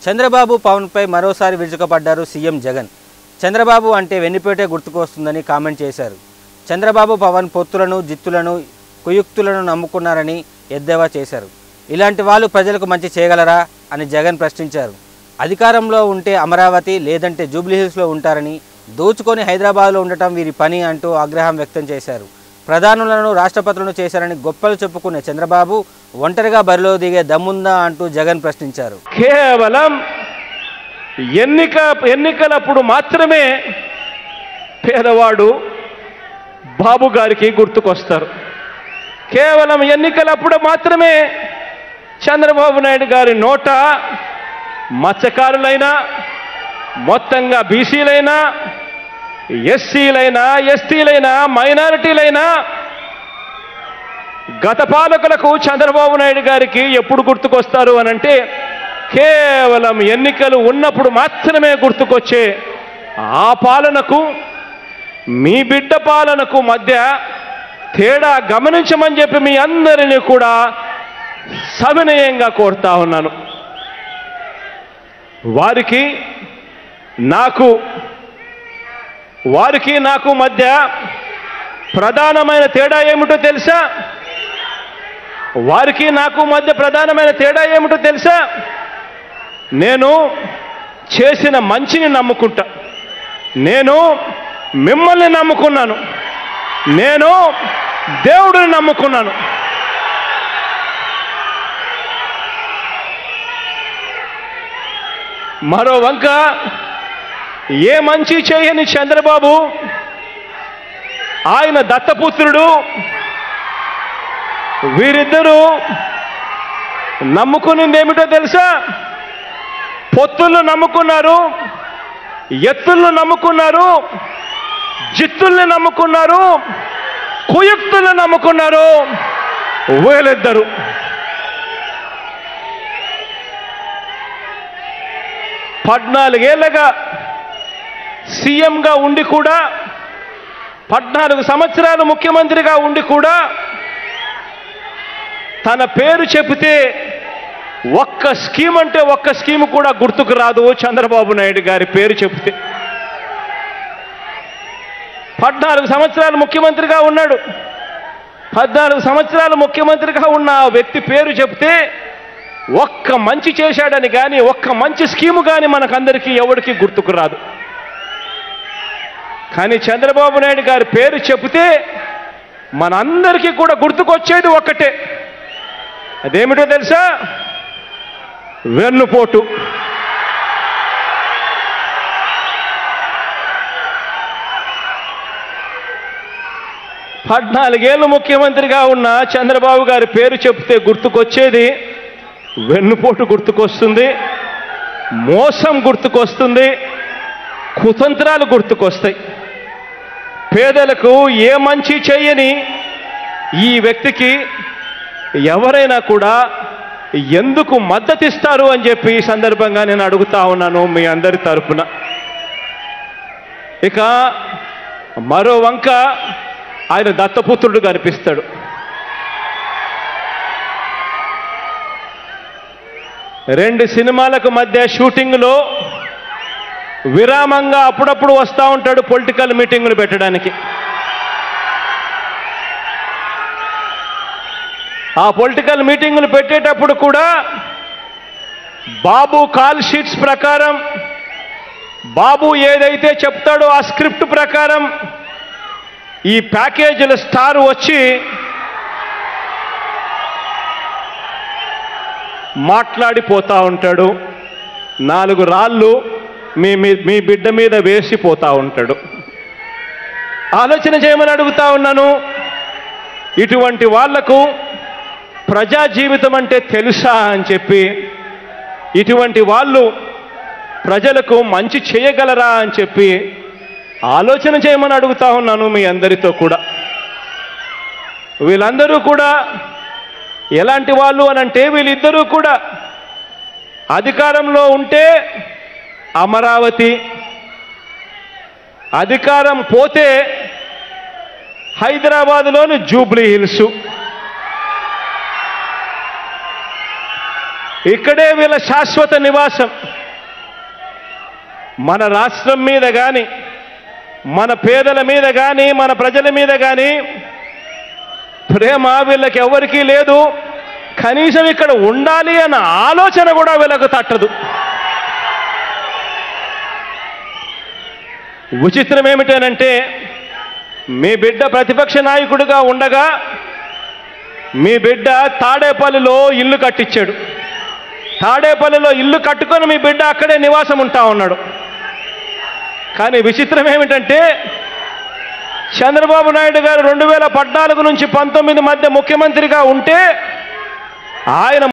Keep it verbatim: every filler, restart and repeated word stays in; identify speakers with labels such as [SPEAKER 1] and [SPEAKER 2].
[SPEAKER 1] చంద్రబాబు పవన్పై మరోసారి విరుచుకుపడ్డారు సీఎం జగన్. చంద్రబాబు అంటే వెన్నుపోటే గుర్తుకొస్తుందని కామెంట్ చేశారు. చంద్రబాబు పవన్ పొత్తులను జిత్తులను కుయుక్తులను నమ్ముకున్నారని ఎద్దేవా చేశారు. ఇలాంటి వాళ్ళు ప్రజలకు మంచి చేయగలరా అని జగన్ ప్రశ్నించారు. అధికారంలో ఉంటే అమరావతి లేదంటే జూబ్లీహిల్స్లో ఉంటారని, దోచుకొని హైదరాబాద్లో ఉండటం వీరి పని అంటూ ఆగ్రహం వ్యక్తం చేశారు. ప్రధానులను రాష్ట్రపతులను చేశారని గొప్పలు చెప్పుకునే చంద్రబాబు ఒంటరిగా బరిలో దిగే దమ్ముందా అంటూ జగన్ ప్రశ్నించారు.
[SPEAKER 2] కేవలం ఎన్నిక ఎన్నికలప్పుడు మాత్రమే పేదవాడు బాబు గారికి గుర్తుకొస్తారు. కేవలం ఎన్నికలప్పుడు మాత్రమే చంద్రబాబు నాయుడు గారి నోట మత్స్యకారులైనా, మొత్తంగా బీసీలైనా, ఎస్సీలైనా, ఎస్టీలైనా, మైనారిటీలైనా గత పాలకులకు చంద్రబాబు నాయుడు గారికి ఎప్పుడు గుర్తుకొస్తారు అనంటే కేవలం ఎన్నికలు ఉన్నప్పుడు మాత్రమే గుర్తుకొచ్చే ఆ పాలనకు మీ బిడ్డ పాలనకు మధ్య తేడా గమనించమని చెప్పి మీ అందరినీ కూడా సవినయంగా కోరుతా ఉన్నాను. వారికి నాకు వారికి నాకు మధ్య ప్రధానమైన తేడా ఏమిటో తెలుసా? వారికి నాకు మధ్య ప్రధానమైన తేడా ఏమిటో తెలుసా? నేను చేసిన మంచిని నమ్ముకుంటా. నేను మిమ్మల్ని నమ్ముకున్నాను. నేను దేవుడిని నమ్ముకున్నాను. మరో వంక ఏ మంచి చేయని చంద్రబాబు, ఆయన దత్తపుత్రుడు, వీరిద్దరూ నమ్ముకునింది ఏమిటో తెలుసా? పొత్తులను నమ్ముకున్నారు, ఎత్తులను నమ్ముకున్నారు, జిత్తుల్ని నమ్ముకున్నారు, కుయుక్తులను నమ్ముకున్నారు. వీళ్ళిద్దరు పద్నాలుగేళ్లగా సీఎంగా ఉండి కూడా, పద్నాలుగు సంవత్సరాలు ముఖ్యమంత్రిగా ఉండి కూడా తన పేరు చెబితే ఒక్క స్కీమ్ అంటే ఒక్క స్కీమ్ కూడా గుర్తుకు రాదు. చంద్రబాబు నాయుడు గారి పేరు చెబితే పద్నాలుగు సంవత్సరాలు ముఖ్యమంత్రిగా ఉన్నాడు. పద్నాలుగు సంవత్సరాలు ముఖ్యమంత్రిగా ఉన్న ఆ వ్యక్తి పేరు చెబితే ఒక్క మంచి చేశాడని కానీ, ఒక్క మంచి స్కీము కానీ మనకందరికీ ఎవరికి గుర్తుకు రాదు. కానీ చంద్రబాబు నాయుడు గారి పేరు చెబితే మనందరికీ కూడా గుర్తుకొచ్చేది ఒక్కటే. అదేమిటో తెలుసా? వెన్నుపోటు. పద్నాలుగేళ్ళు ముఖ్యమంత్రిగా ఉన్న చంద్రబాబు గారి పేరు చెబితే గుర్తుకొచ్చేది వెన్నుపోటు గుర్తుకొస్తుంది, మోసం గుర్తుకొస్తుంది, కుతంత్రాలు గుర్తుకొస్తాయి. పేదలకు ఏ మంచి చేయని ఈ వ్యక్తికి ఎవరైనా కూడా ఎందుకు మద్దతిస్తారు అని చెప్పి ఈ సందర్భంగా నేను అడుగుతా ఉన్నాను మీ అందరి తరపున. ఇక మరో వంక ఆయన దత్తపుత్రుడు కనిపిస్తాడు. రెండు సినిమాలకు మధ్య షూటింగ్లో విరామంగా అప్పుడప్పుడు వస్తూ ఉంటాడు పొలిటికల్ మీటింగులు పెట్టడానికి. ఆ పొలిటికల్ మీటింగులు పెట్టేటప్పుడు కూడా బాబు కాల్ షీట్స్ ప్రకారం, బాబు ఏదైతే చెప్తాడో ఆ స్క్రిప్ట్ ప్రకారం ఈ ప్యాకేజీల స్టార్ వచ్చి మాట్లాడిపోతూ ఉంటాడు. నాలుగు రాళ్ళు మీ మీ బిడ్డ మీద వేసిపోతూ ఉంటాడు. ఆలోచన చేయమని అడుగుతా ఉన్నాను. ఇటువంటి వాళ్లకు ప్రజా జీవితం అంటే తెలుసా అని చెప్పి, ఇటువంటి వాళ్ళు ప్రజలకు మంచి చేయగలరా అని చెప్పి ఆలోచన చేయమని అడుగుతా ఉన్నాను మీ అందరితో కూడా. వీళ్ళందరూ కూడా ఎలాంటి వాళ్ళు అనంటే, వీళ్ళిద్దరూ కూడా అధికారంలో ఉంటే అమరావతి, అధికారం పోతే హైదరాబాద్లోని జూబ్లీ హిల్స్, ఇక్కడే వీళ్ళ శాశ్వత నివాసం. మన రాష్ట్రం మీద కానీ మన పేదల మీద కానీ మన ప్రజల మీద కానీ ప్రేమ వీళ్ళకి ఎవరికీ లేదు. కనీసం ఇక్కడ ఉండాలి అన్న ఆలోచన కూడా వీళ్ళకు తట్టదు. విచిత్రం ఏమిటనంటే మీ బిడ్డ ప్రతిపక్ష నాయకుడిగా ఉండగా మీ బిడ్డ తాడేపల్లిలో ఇల్లు కట్టించాడు. తాడేపల్లిలో ఇల్లు కట్టుకొని మీ బిడ్డ అక్కడే నివాసం ఉంటా ఉన్నాడు. కానీ విచిత్రం ఏమిటంటే చంద్రబాబు నాయుడు గారు రెండు వేల పద్నాలుగు నుంచి పంతొమ్మిది మధ్య ముఖ్యమంత్రిగా ఉంటే ఆయన